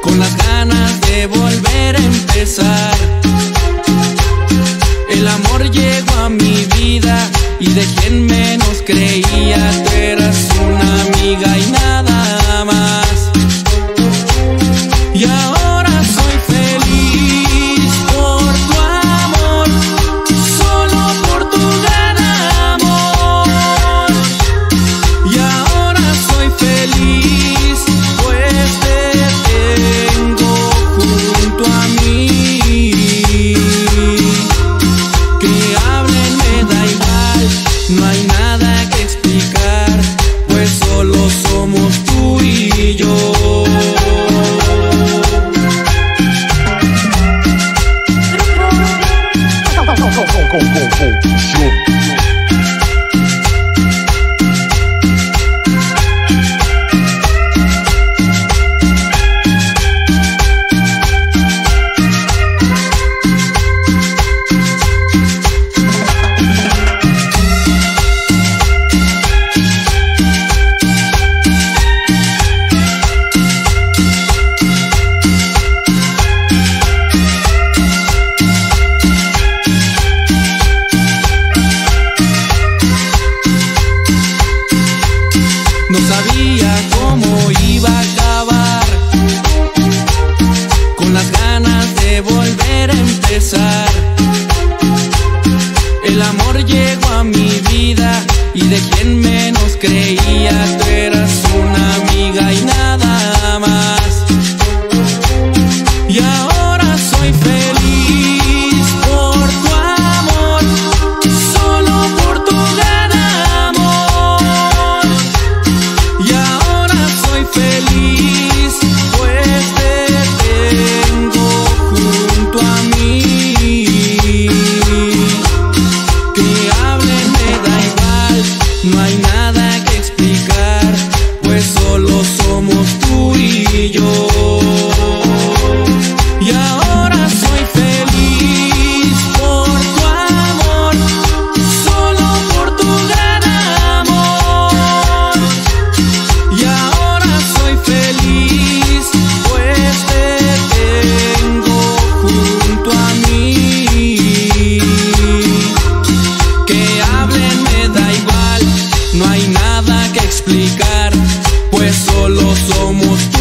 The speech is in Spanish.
con las ganas de volver a empezar. El amor llegó a mi vida y de quien menos creía, tú eras una amiga y nada más. Y ahora soy feliz por tu amor, solo por tu gran amor. Y ahora soy feliz, pues te tengo junto a mí. Que hablen me da igual, no hay nada que explicar, pues solo somos tú y yo. No sabía cómo iba a acabar, con las ganas de volver a empezar. El amor llegó a mi vida y de quien menos creía, tú eras una amiga y nada más. Y ahora soy feliz por tu amor, solo por tu gran amor. Y ahora soy feliz, pues te tengo junto a mí. Que hablen me da igual, no hay nada que explicar, pues solo somos tú y yo. Y ahora soy feliz por tu amor, solo por tu gran amor. Y ahora soy feliz, pues te tengo junto a mí. Que hablen me da igual, no hay nada que explicar, pues solo somos tú.